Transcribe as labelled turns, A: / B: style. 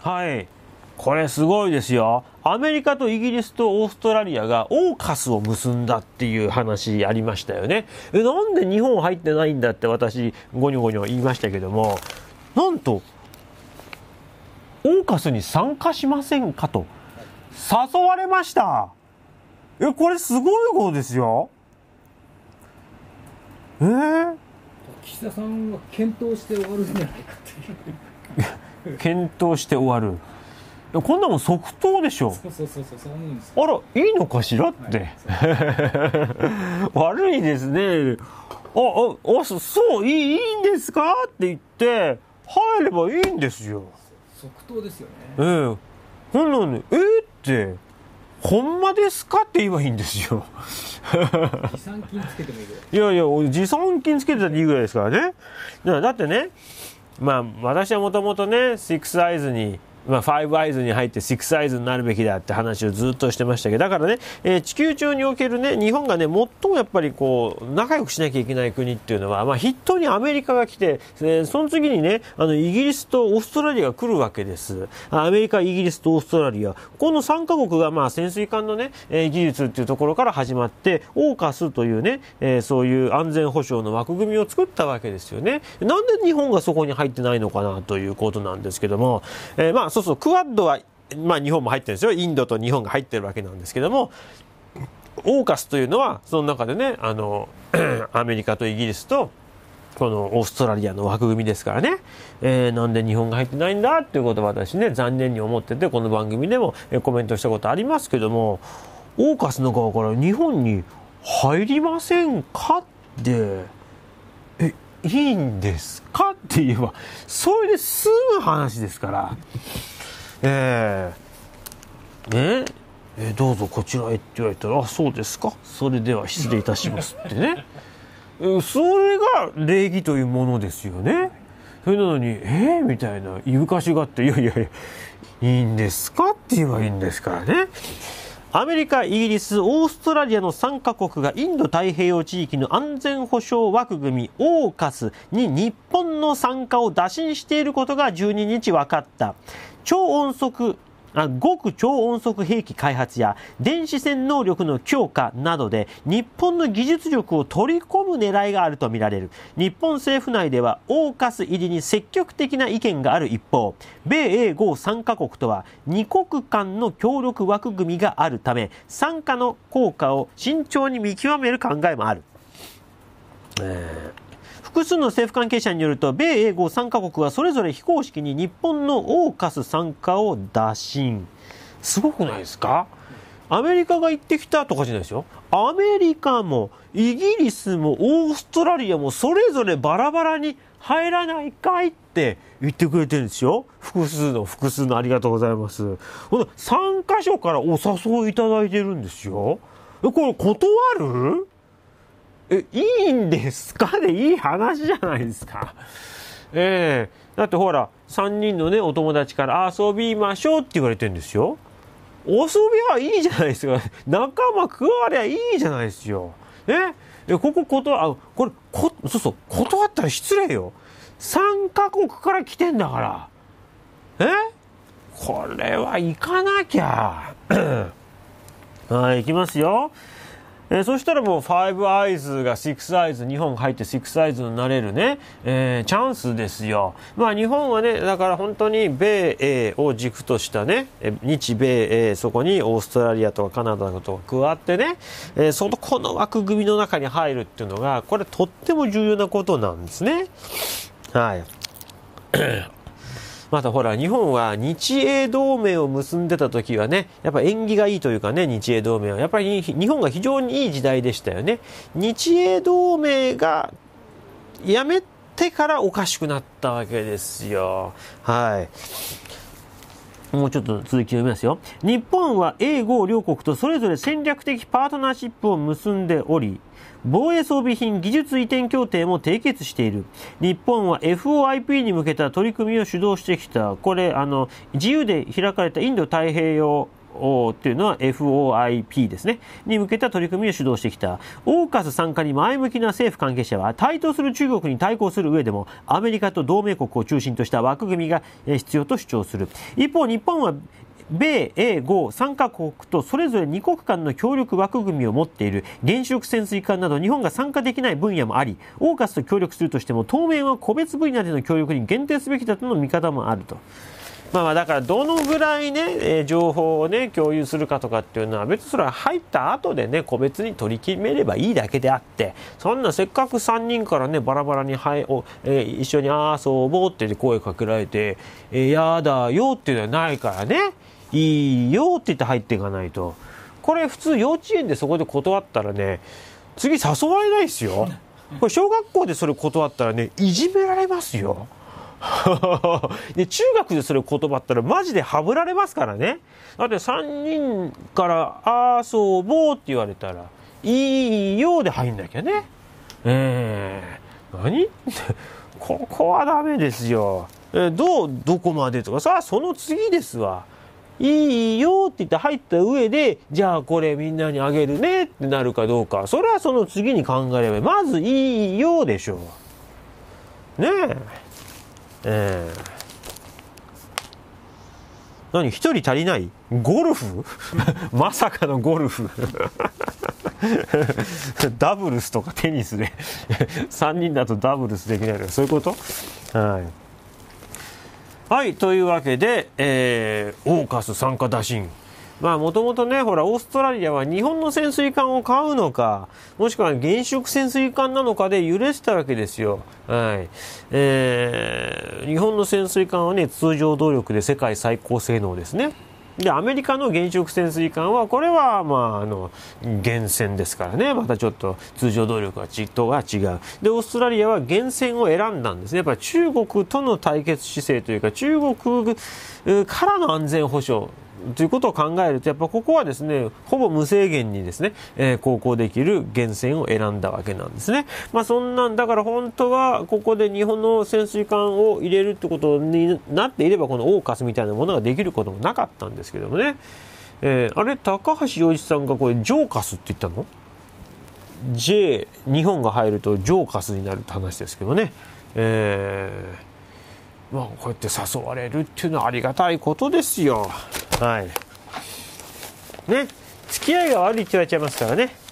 A: はい。これすごいですよ。アメリカとイギリスとオーストラリアがオーカスを結んだっていう話ありましたよね。なんで日本入ってないんだって私ゴニョゴニョ言いましたけども、なんとオーカスに参加しませんかと誘われました。これすごいことですよ。
B: 岸田さんは検討して終わるんじゃないかっていう
A: 検討して終わる。こんなもん即答でしょ。
B: そう思うんです。
A: あら、いいのかしらって、はい、悪いですね。そういいんですかって言って入ればいいんですよ。
B: 即答ですよね。
A: ほんなのにってほんまですかって言えばいいんですよ。
B: 持参金つけてもいいぐらい。
A: いや持参金つけてたらいいぐらいですからね。だってね、私はもともとねシックスアイズにファイブアイズに入ってシックスアイズになるべきだって話をずっとしてましたけど、だからね、地球上におけるね、日本がね、最もやっぱりこう、仲良くしなきゃいけない国っていうのは、筆頭にアメリカが来て、その次にね、イギリスとオーストラリアが来るわけです。アメリカ、イギリスとオーストラリア。この3カ国が潜水艦のね、技術っていうところから始まって、オーカスというね、そういう安全保障の枠組みを作ったわけですよね。なんで日本がそこに入ってないのかなということなんですけども、そうクアッドは、日本も入ってるんですよ。インドと日本が入ってるわけなんですけども、オーカスというのはその中でね、アメリカとイギリスとこのオーストラリアの枠組みですからね、なんで日本が入ってないんだっていうことを私ね残念に思ってて、この番組でもコメントしたことありますけども、オーカスの側から日本に入りませんかっていいんですかって言えばそれで済む話ですから、どうぞこちらへって言われたら、そうですか、それでは失礼いたしますってね。それが礼儀というものですよね。それなのにみたいないぶかしがあって、いやいいんですかって言えばいいんですからね。アメリカ、イギリス、オーストラリアの3カ国がインド太平洋地域の安全保障枠組みオーカスに日本の参加を打診していることが12日分かった。極超音速兵器開発や電子戦能力の強化などで日本の技術力を取り込む狙いがあるとみられる。日本政府内ではオーカス入りに積極的な意見がある一方、米英豪3カ国とは2国間の協力枠組みがあるため、参加の効果を慎重に見極める考えもある。複数の政府関係者によると、米英豪3カ国はそれぞれ非公式に日本のオーカス参加を打診。すごくないですか？アメリカが行ってきたとかじゃないですよ。アメリカもイギリスもオーストラリアもそれぞれバラバラに入らないかいって言ってくれてるんですよ。複数のありがとうございます。3カ所からお誘いいただいてるんですよ。これ断る？いいんですかでいい話じゃないですか。だってほら3人のねお友達から遊びましょうって言われてるんですよ。遊びはいいじゃないですか。仲間加わりゃいいじゃないですよ。断ったら失礼よ。3カ国から来てんだから。これは行かなきゃ。はい、行きますよ。そしたらもう5アイズが6アイズ、日本入って6アイズになれるね、チャンスですよ。日本はね、だから本当に米英を軸としたね、日米英、そこにオーストラリアとかカナダとか加わってね、この枠組みの中に入るっていうのが、これとっても重要なことなんですね。はい。またほら日本は日英同盟を結んでた時はね、やっぱ縁起がいいというかね、日英同盟はやっぱり日本が非常にいい時代でしたよね。日英同盟がやめてからおかしくなったわけですよ。はい。もうちょっと続き読みますよ。日本は英豪両国とそれぞれ戦略的パートナーシップを結んでおり、防衛装備品技術移転協定も締結している。日本は FOIP に向けた取り組みを主導してきた。これ自由で開かれたインド太平洋っていうのは FOIP ですね、に向けた取り組みを主導してきた。オーカス参加に前向きな政府関係者は、台頭する中国に対抗する上でもアメリカと同盟国を中心とした枠組みが必要と主張する。一方、日本は米英豪3カ国とそれぞれ2国間の協力枠組みを持っている。原子力潜水艦など日本が参加できない分野もあり、オーカスと協力するとしても当面は個別分野での協力に限定すべきだとの見方もあると。だからどのぐらいね、情報をね共有するかとかっていうのは、別にそれは入った後でね個別に取り決めればいいだけであって、そんなせっかく3人からねバラバラに一緒に遊ぼうって声かけられて、やだよっていうのはないからね、いいよって言って入っていかないと。これ普通幼稚園でそこで断ったらね、次誘われないですよ。これ小学校でそれ断ったらね、いじめられますよ。で中学でそれを断ったらマジでハブられますからね。だって3人から遊ぼうって言われたらいいよで入んなきゃね。何ここはダメですよ。どこまでとかさ、その次ですわ。いいよって言って入った上で、じゃあこれみんなにあげるねってなるかどうか、それはその次に考えれば、まずいいよでしょうね。何一人足りない？ゴルフまさかのゴルフダブルスとかテニスで3人だとダブルスできないとか、そういうこと？はい、というわけで、オーカス参加打診。もともとね、ほら、オーストラリアは日本の潜水艦を買うのか、もしくは原子力潜水艦なのかで揺れてたわけですよ。はい。日本の潜水艦はね、通常動力で世界最高性能ですね。で、アメリカの原子力潜水艦は、これは、原潜ですからね。またちょっと通常動力が違う。で、オーストラリアは原潜を選んだんですね。やっぱり中国との対決姿勢というか、中国からの安全保障ということを考えると、やっぱここはですね、ほぼ無制限にですね、航行できる原潜を選んだわけなんですね。そんなんだから本当はここで日本の潜水艦を入れるってことになっていれば、このオーカスみたいなものができることもなかったんですけどもね。あれ、高橋洋一さんがこれジョーカスって言ったの？ J 日本が入るとジョーカスになるって話ですけどね。こうやって誘われるっていうのはありがたいことですよ。はい。ね。付き合いが悪いって言われちゃいますからね。